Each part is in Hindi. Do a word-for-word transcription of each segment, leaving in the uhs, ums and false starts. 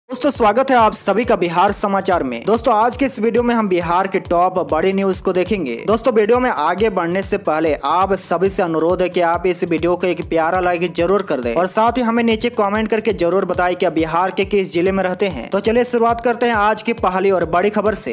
दोस्तों स्वागत है आप सभी का बिहार समाचार में। दोस्तों आज के इस वीडियो में हम बिहार के टॉप बड़ी न्यूज को देखेंगे। दोस्तों वीडियो में आगे बढ़ने से पहले आप सभी से अनुरोध है कि आप इस वीडियो को एक प्यारा लाइक जरूर कर दें और साथ ही हमें नीचे कमेंट करके जरूर बताएं कि आप बिहार के किस जिले में रहते हैं। तो चलिए शुरुआत करते हैं आज की पहली और बड़ी खबर से।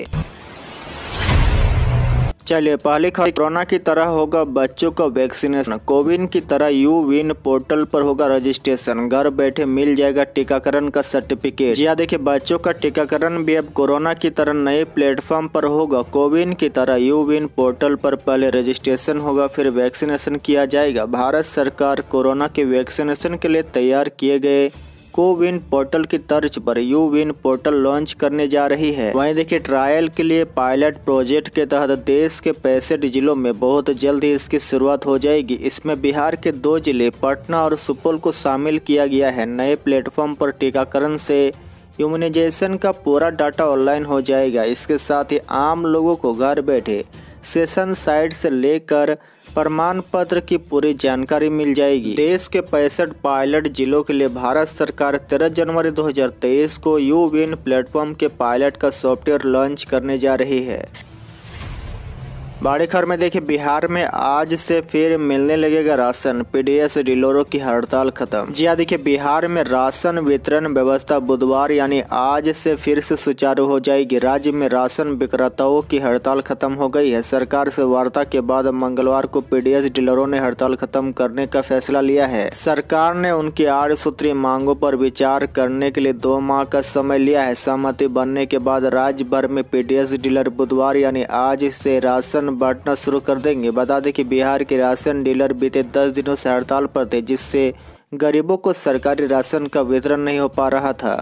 चलिए पहली खबर, कोरोना की तरह होगा बच्चों का वैक्सीनेशन। कोविन की तरह यू विन पोर्टल पर होगा रजिस्ट्रेशन, घर बैठे मिल जाएगा टीकाकरण का सर्टिफिकेट। जी हाँ, देखिए बच्चों का टीकाकरण भी अब कोरोना की तरह नए प्लेटफॉर्म पर होगा। कोविन की तरह यू विन पोर्टल पर पहले रजिस्ट्रेशन होगा, फिर वैक्सीनेशन किया जाएगा। भारत सरकार कोरोना के वैक्सीनेशन के लिए तैयार किए गए कोविन पोर्टल की तर्ज पर यू विन पोर्टल लॉन्च करने जा रही है। वहीं देखिए ट्रायल के लिए पायलट प्रोजेक्ट के तहत देश के पैंसठ जिलों में बहुत जल्द ही इसकी शुरुआत हो जाएगी। इसमें बिहार के दो जिले पटना और सुपौल को शामिल किया गया है। नए प्लेटफॉर्म पर टीकाकरण से इम्यूनाइजेशन का पूरा डाटा ऑनलाइन हो जाएगा। इसके साथ ही आम लोगों को घर बैठे सेशन साइट से लेकर प्रमाण पत्र की पूरी जानकारी मिल जाएगी। देश के पैंसठ पायलट जिलों के लिए भारत सरकार तेरह जनवरी दो हज़ार तेईस को यू विन प्लेटफॉर्म के पायलट का सॉफ्टवेयर लॉन्च करने जा रही है। बड़ी खबर में देखिए बिहार में आज से फिर मिलने लगेगा राशन, पीडीएस डीलरों की हड़ताल खत्म। जी हाँ, देखिए बिहार में राशन वितरण व्यवस्था बुधवार यानी आज से फिर से सुचारू हो जाएगी। राज्य में राशन विक्रेताओं की हड़ताल खत्म हो गई है। सरकार से वार्ता के बाद मंगलवार को पीडीएस डीलरों ने हड़ताल खत्म करने का फैसला लिया है। सरकार ने उनकी आठ सूत्री मांगों पर विचार करने के लिए दो माह का समय लिया है। सहमति बनने के बाद राज्य भर में पीडीएस डीलर बुधवार यानी आज से राशन बांटना शुरू कर देंगे। बता दें कि बिहार के राशन डीलर बीते दस दिनों से हड़ताल पर थे, जिससे गरीबों को सरकारी राशन का वितरण नहीं हो पा रहा था।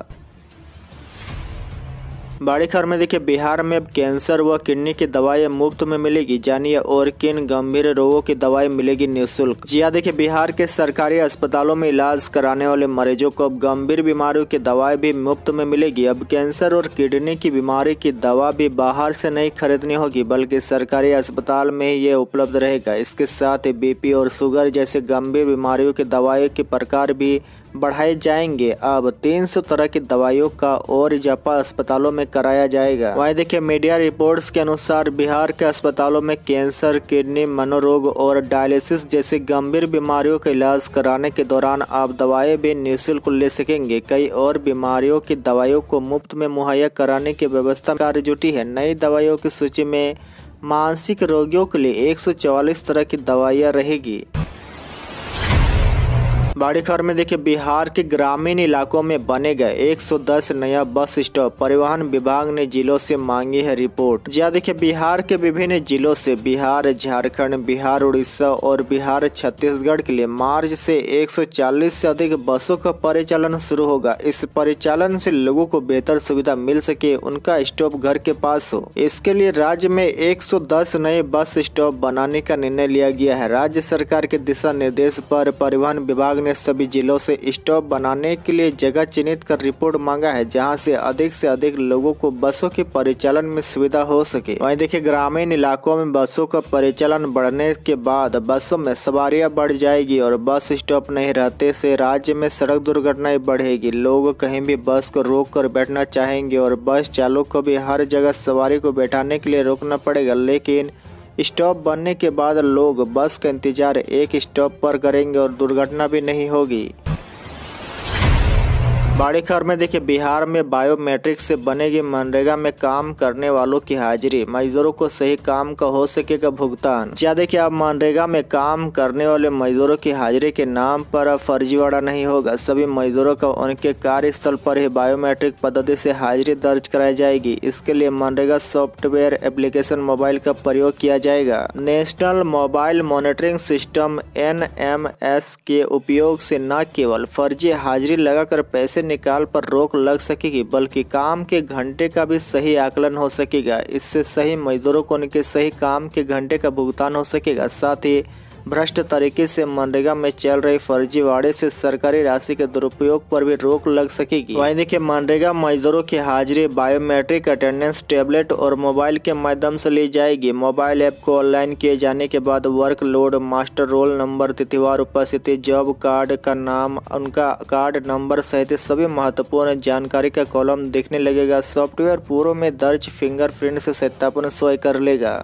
बड़ी खबर में देखिए बिहार में अब कैंसर व किडनी की दवाएं मुफ्त में मिलेगी। जानिए और किन गंभीर रोगों की दवाएं मिलेगी निःशुल्क। जी हाँ, देखिए बिहार के सरकारी अस्पतालों में इलाज कराने वाले मरीजों को अब गंभीर बीमारियों की दवाएं भी मुफ्त में मिलेगी। अब कैंसर और किडनी की बीमारी की दवा भी बाहर से नहीं खरीदनी होगी, बल्कि सरकारी अस्पताल में ही ये उपलब्ध रहेगा। इसके साथ ही बीपी और शुगर जैसे गंभीर बीमारियों की दवाइयों के प्रकार भी बढ़ाए जाएंगे। अब तीन सौ तरह की दवाइयों का और इजाफा अस्पतालों में कराया जाएगा। वहीं देखिए मीडिया रिपोर्ट्स के अनुसार बिहार के अस्पतालों में कैंसर, किडनी, मनोरोग और डायलिसिस जैसी गंभीर बीमारियों का इलाज कराने के दौरान आप दवाएं भी निःशुल्क ले सकेंगे। कई और बीमारियों की दवाइयों को मुफ्त में मुहैया कराने की व्यवस्था कार्य जुटी है। नई दवाइयों की सूची में मानसिक रोगियों के लिए एक सौ चौवालीस तरह की दवाइयाँ रहेगी। बड़ी खबर में देखिए बिहार के ग्रामीण इलाकों में बनेगा एक सौ दस नया बस स्टॉप। परिवहन विभाग ने जिलों से मांगी है रिपोर्ट। जी देखिए बिहार के विभिन्न जिलों से बिहार, झारखंड, बिहार, उड़ीसा और बिहार छत्तीसगढ़ के लिए मार्च से एक सौ चालीस से अधिक बसों का परिचालन शुरू होगा। इस परिचालन से लोगों को बेहतर सुविधा मिल सके, उनका स्टॉप घर के पास हो, इसके लिए राज्य में एक सौ दस नए बस स्टॉप बनाने का निर्णय लिया गया है। राज्य सरकार के दिशा निर्देश पर परिवहन विभाग ने सभी जिलों से स्टॉप बनाने के लिए जगह चिन्हित कर रिपोर्ट मांगा है, जहां से अधिक से अधिक लोगों को बसों के परिचालन में सुविधा हो सके। वहीं देखिए ग्रामीण इलाकों में बसों का परिचालन बढ़ने के बाद बसों में सवारियां बढ़ जाएगी और बस स्टॉप नहीं रहते से राज्य में सड़क दुर्घटनाएं बढ़ेगी। लोग कहीं भी बस को रोक कर बैठना चाहेंगे और बस चालक को भी हर जगह सवारी को बैठाने के लिए रोकना पड़ेगा। लेकिन स्टॉप बनने के बाद लोग बस का इंतजार एक स्टॉप पर करेंगे और दुर्घटना भी नहीं होगी। बड़ी खबर में देखिए बिहार में बायोमेट्रिक से बनेगी मनरेगा में काम करने वालों की हाजिरी। मजदूरों को सही काम का हो सकेगा भुगतान। क्या देखिए अब मनरेगा में काम करने वाले मजदूरों की हाजिरी के नाम पर अब फर्जीवाड़ा नहीं होगा। सभी मजदूरों का उनके कार्यस्थल पर ही बायोमेट्रिक पद्धति से हाजिरी दर्ज कराई जाएगी। इसके लिए मनरेगा सॉफ्टवेयर एप्लीकेशन मोबाइल का प्रयोग किया जाएगा। National mobile monitoring system N M S के उपयोग से न केवल फर्जी हाजिरी लगाकर पैसे निकाल पर रोक लग सकेगी, बल्कि काम के घंटे का भी सही आकलन हो सकेगा। इससे सही मजदूरों को उनके सही काम के घंटे का भुगतान हो सकेगा। साथ ही भ्रष्ट तरीके से मनरेगा में चल रही फर्जीवाड़े से सरकारी राशि के दुरुपयोग पर भी रोक लग सकेगी। वहीं देखिए मनरेगा मजदूरों की हाजिरी बायोमेट्रिक अटेंडेंस टैबलेट और मोबाइल के माध्यम से ली जाएगी। मोबाइल ऐप को ऑनलाइन किए जाने के बाद work load, master roll number, तिथिवार उपस्थिति, जॉब कार्ड का नाम, उनका कार्ड नंबर सहित सभी महत्वपूर्ण जानकारी का कॉलम दिखने लगेगा। सॉफ्टवेयर पूर्व में दर्ज फिंगरप्रिंट से सत्यापन स्वयं कर लेगा।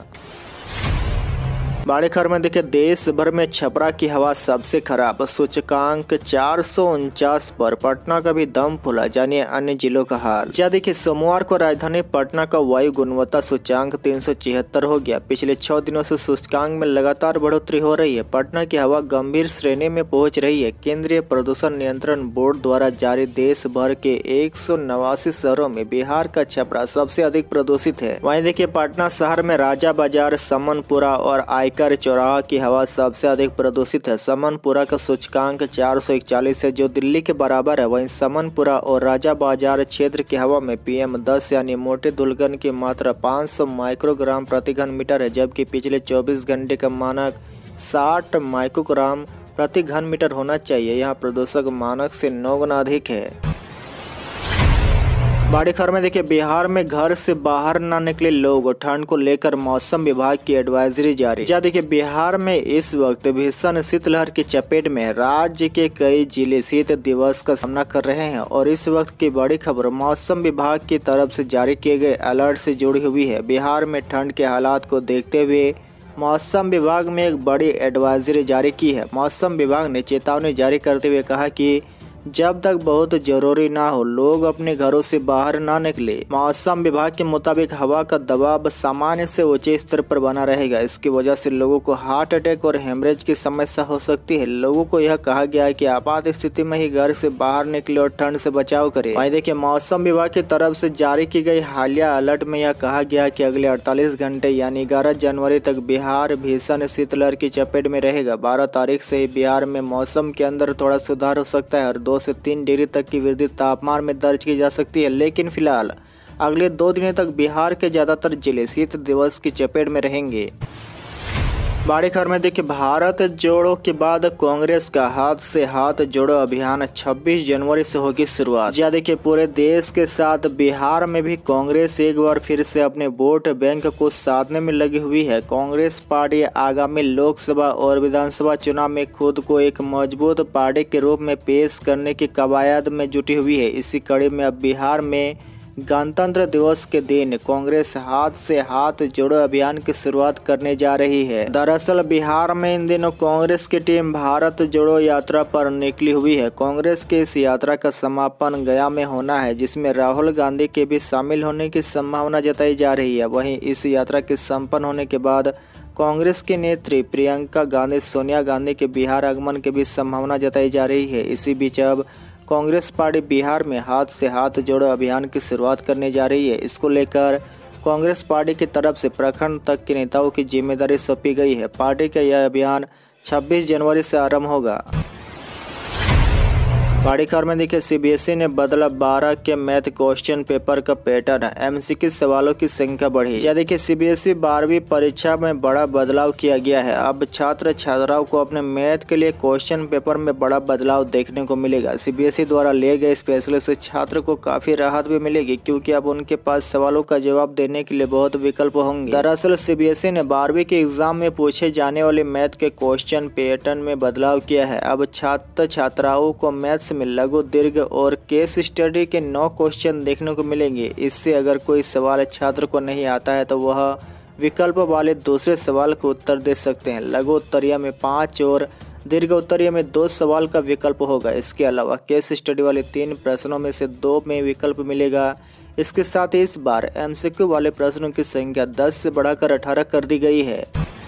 बड़ी खबर में देखिए देश भर में छपरा की हवा सबसे खराब, सूचकांक चार सौ उनचास पर, पटना का भी दम फूला। जानिए अन्य जिलों का हाल। क्या देखिए सोमवार को राजधानी पटना का वायु गुणवत्ता सूचकांक तीन सौ छिहत्तर हो गया। पिछले छह दिनों से सूचकांक में लगातार बढ़ोतरी हो रही है। पटना की हवा गंभीर श्रेणी में पहुंच रही है। केंद्रीय प्रदूषण नियंत्रण बोर्ड द्वारा जारी देश भर के एक सौ नवासी शहरों में बिहार का छपरा सबसे अधिक प्रदूषित है। वहीं देखिए पटना शहर में राजा बाजार, समनपुरा और आयकर चौराहा की हवा सबसे अधिक प्रदूषित है। समनपुरा का सूचकांक चार सौ इकतालीस है जो दिल्ली के बराबर है। वहीं समनपुरा और राजा बाजार क्षेत्र की हवा में पीएम दस यानी मोटे धूलकण की मात्रा पाँच सौ माइक्रोग्राम प्रति घन मीटर है, जबकि पिछले चौबीस घंटे का मानक साठ माइक्रोग्राम प्रति घन मीटर होना चाहिए। यहाँ प्रदूषक मानक से नौ गुना अधिक है। बड़ी खबर में देखिए बिहार में घर से बाहर न निकले लोग, ठंड को लेकर मौसम विभाग की एडवाइजरी जारी। जा देखिए बिहार में इस वक्त भीषण शीतलहर की चपेट में है। राज्य के कई जिले शीत दिवस का सामना कर रहे हैं और इस वक्त की बड़ी खबर मौसम विभाग की तरफ से जारी किए गए अलर्ट से जुड़ी हुई है। बिहार में ठंड के हालात को देखते हुए मौसम विभाग में एक बड़ी एडवाइजरी जारी की है। मौसम विभाग ने चेतावनी जारी करते हुए कहा कि जब तक बहुत जरूरी ना हो लोग अपने घरों से बाहर ना निकले। मौसम विभाग के मुताबिक हवा का दबाव सामान्य से ऊंचे स्तर पर बना रहेगा। इसकी वजह से लोगों को हार्ट अटैक और हेमरेज की समस्या हो सकती है। लोगों को यह कहा गया है कि आपात स्थिति में ही घर से बाहर निकले और ठंड से बचाव करें। वहीं देखिए मौसम विभाग की तरफ से जारी की गई हालिया अलर्ट में यह कहा गया कि अगले अड़तालीस घंटे यानी ग्यारह जनवरी तक बिहार भीषण शीतलहर की चपेट में रहेगा। बारह तारीख से ही बिहार में मौसम के अंदर थोड़ा सुधार हो सकता है और दो से तीन डिग्री तक की वृद्धि तापमान में दर्ज की जा सकती है, लेकिन फिलहाल अगले दो दिनों तक बिहार के ज्यादातर जिले शीत दिवस की चपेट में रहेंगे। बड़ी खबर में देखिए भारत जोड़ो के बाद कांग्रेस का हाथ से हाथ जोड़ो अभियान छब्बीस जनवरी से होगी शुरुआत। जी देखिए पूरे देश के साथ बिहार में भी कांग्रेस एक बार फिर से अपने वोट बैंक को साधने में लगी हुई है। कांग्रेस पार्टी आगामी लोकसभा और विधानसभा चुनाव में खुद को एक मजबूत पार्टी के रूप में पेश करने की कवायद में जुटी हुई है। इसी कड़ी में अब बिहार में गणतंत्र दिवस के दिन कांग्रेस हाथ से हाथ जोड़ो अभियान की शुरुआत करने जा रही है। दरअसल बिहार में इन दिनों कांग्रेस की टीम भारत जोड़ो यात्रा पर निकली हुई है। कांग्रेस की इस यात्रा का समापन गया में होना है, जिसमें राहुल गांधी के भी शामिल होने की संभावना जताई जा रही है। वहीं इस यात्रा के संपन्न होने के बाद कांग्रेस की नेत्री प्रियंका गांधी सोनिया गांधी के बिहार आगमन की भी संभावना जताई जा रही है। इसी बीच अब कांग्रेस पार्टी बिहार में हाथ से हाथ जोड़ो अभियान की शुरुआत करने जा रही है। इसको लेकर कांग्रेस पार्टी की तरफ से प्रखंड तक के नेताओं की जिम्मेदारी सौंपी गई है। पार्टी का यह अभियान छब्बीस जनवरी से आरंभ होगा। बड़ी खबर में देखिए सीबीएसई ने बदला बारह के मैथ क्वेश्चन पेपर का पैटर्न, एमसीक्यू सवालों की संख्या बढ़ी। या देखिए सीबीएसई बारहवीं परीक्षा में बड़ा बदलाव किया गया है। अब छात्र छात्राओं को अपने मैथ के लिए क्वेश्चन पेपर में बड़ा बदलाव देखने को मिलेगा। सीबीएसई द्वारा लिए गए इस फैसले से छात्र को काफी राहत भी मिलेगी, क्योंकि अब उनके पास सवालों का जवाब देने के लिए बहुत विकल्प होंगे। दरअसल सीबीएसई ने बारहवीं के एग्जाम में पूछे जाने वाले मैथ के क्वेश्चन पैटर्न में बदलाव किया है। अब छात्र छात्राओं को मैथ में लघु, दीर्घ और केस स्टडी के नौ क्वेश्चन देखने को मिलेंगे। इससे अगर कोई सवाल छात्र को नहीं आता है तो वह विकल्प वाले दूसरे सवाल को उत्तर दे सकते हैं। लघु उत्तरीय में पाँच और दीर्घ उत्तरीय में दो सवाल का विकल्प होगा। इसके अलावा केस स्टडी वाले तीन प्रश्नों में से दो में विकल्प मिलेगा। इसके साथ ही इस बार एमसीक्यू वाले प्रश्नों की संख्या दस से बढ़ाकर अठारह कर दी गई है।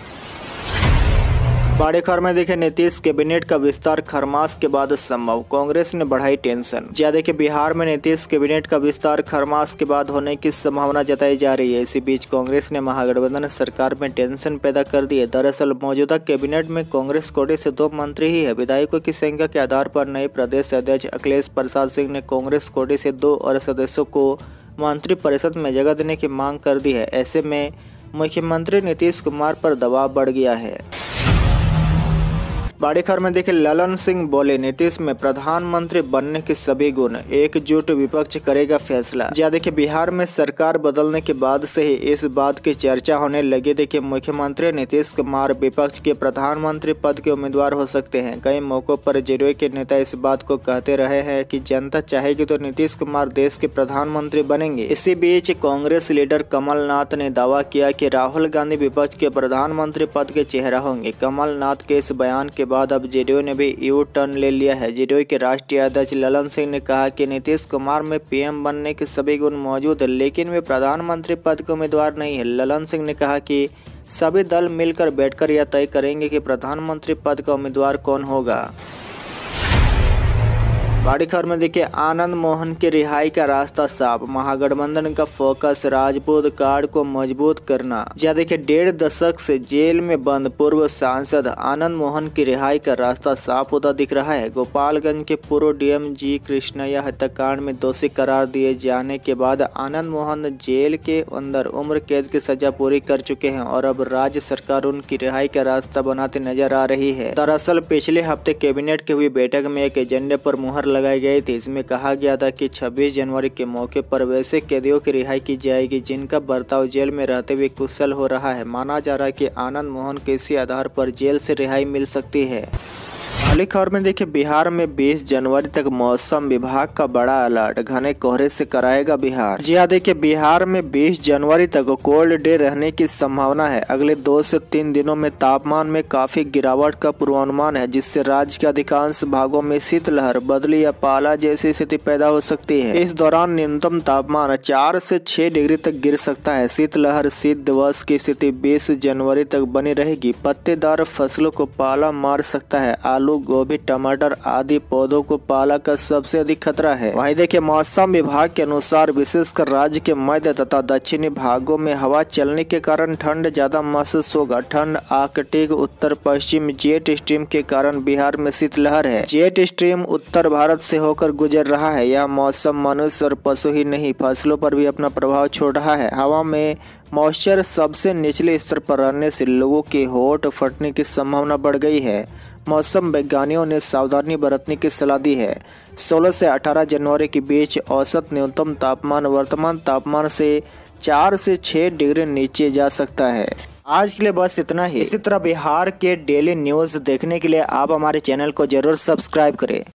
बड़ी खबर में देखे नीतीश कैबिनेट का विस्तार खरमास के बाद संभव, कांग्रेस ने बढ़ाई टेंशन। ज्यादा के बिहार में नीतीश कैबिनेट का विस्तार खरमास के बाद होने की संभावना जताई जा रही है। इसी बीच कांग्रेस ने महागठबंधन सरकार में टेंशन पैदा कर दी है। दरअसल मौजूदा कैबिनेट में कांग्रेस कोटे से दो मंत्री ही है। विधायकों की संख्या के आधार पर नए प्रदेश अध्यक्ष अखिलेश प्रसाद सिंह ने कांग्रेस कोटे से दो और सदस्यों को मंत्री परिषद में जगह देने की मांग कर दी है। ऐसे में मुख्यमंत्री नीतीश कुमार पर दबाव बढ़ गया है। बड़ी खबर में देखिए ललन सिंह बोले नीतीश में प्रधानमंत्री बनने के सभी गुण, एकजुट विपक्ष करेगा फैसला। जी देखिए बिहार में सरकार बदलने के बाद से ही इस बात की चर्चा होने लगी। देखिए मुख्यमंत्री नीतीश कुमार विपक्ष के प्रधानमंत्री पद के उम्मीदवार हो सकते हैं। कई मौकों पर जेडीयू के नेता इस बात को कहते रहे हैं कि जनता चाहेगी तो नीतीश कुमार देश के प्रधानमंत्री बनेंगे। इसी बीच कांग्रेस लीडर कमलनाथ ने दावा किया कि राहुल गांधी विपक्ष के प्रधानमंत्री पद के चेहरा होंगे। कमलनाथ के इस बयान के बाद अब जेडीयू ने भी यू टर्न ले लिया है। जेडीयू के राष्ट्रीय अध्यक्ष ललन सिंह ने कहा कि नीतीश कुमार में पीएम बनने के सभी गुण मौजूद है, लेकिन वे प्रधानमंत्री पद के उम्मीदवार नहीं है। ललन सिंह ने कहा कि सभी दल मिलकर बैठकर यह तय करेंगे कि प्रधानमंत्री पद का उम्मीदवार कौन होगा। बड़ी खबर में देखिए आनंद मोहन की रिहाई का रास्ता साफ, महागठबंधन का फोकस राजपूत कार्ड को मजबूत करना। जी देखिए डेढ़ दशक से जेल में बंद पूर्व सांसद आनंद मोहन की रिहाई का रास्ता साफ होता दिख रहा है। गोपालगंज के पूर्व डीएम जी कृष्णैया हत्याकांड में दोषी करार दिए जाने के बाद आनंद मोहन जेल के अंदर उम्र कैद की सजा पूरी कर चुके हैं और अब राज्य सरकार उनकी रिहाई का रास्ता बनाते नजर आ रही है। दरअसल पिछले हफ्ते कैबिनेट की हुई बैठक में एक एजेंडे पर मुहर लगाई गई थी। इसमें कहा गया था कि छब्बीस जनवरी के मौके पर वैसे कैदियों की रिहाई की जाएगी जिनका बर्ताव जेल में रहते हुए कुशल हो रहा है। माना जा रहा है कि आनंद मोहन के इसी आधार पर जेल से रिहाई मिल सकती है। अगली खबर में देखिए बिहार में बीस जनवरी तक मौसम विभाग का बड़ा अलर्ट, घने कोहरे से कराएगा बिहार। जी हाँ देखिए बिहार में बीस जनवरी तक कोल्ड डे रहने की संभावना है। अगले दो से तीन दिनों में तापमान में काफी गिरावट का पूर्वानुमान है, जिससे राज्य के अधिकांश भागों में शीतलहर, बदली या पाला जैसी स्थिति पैदा हो सकती है। इस दौरान न्यूनतम तापमान चार से छह डिग्री तक गिर सकता है। शीतलहर शीत दिवस की स्थिति बीस जनवरी तक बनी रहेगी। पत्तेदार फसलों को पाला मार सकता है। आलू, गोभी, टमाटर आदि पौधों को पाला का सबसे अधिक खतरा है। वहीं देखिए मौसम विभाग के अनुसार विशेषकर राज्य के मध्य तथा दक्षिणी भागों में हवा चलने के कारण ठंड ज्यादा महसूस होगा। ठंड आर्कटिक उत्तर पश्चिम जेट स्ट्रीम के कारण बिहार में शीतलहर है। जेट स्ट्रीम उत्तर भारत से होकर गुजर रहा है। यह मौसम मनुष्य और पशु ही नहीं फसलों पर भी अपना प्रभाव छोड़ रहा है। हवा में मॉइस्चर सबसे निचले स्तर पर रहने से लोगों के होंठ फटने की संभावना बढ़ गई है। मौसम वैज्ञानिकों ने सावधानी बरतने की सलाह दी है। सोलह से अठारह जनवरी के बीच औसत न्यूनतम तापमान वर्तमान तापमान से चार से छह डिग्री नीचे जा सकता है। आज के लिए बस इतना ही। इसी तरह बिहार के डेली न्यूज़ देखने के लिए आप हमारे चैनल को जरूर सब्सक्राइब करें।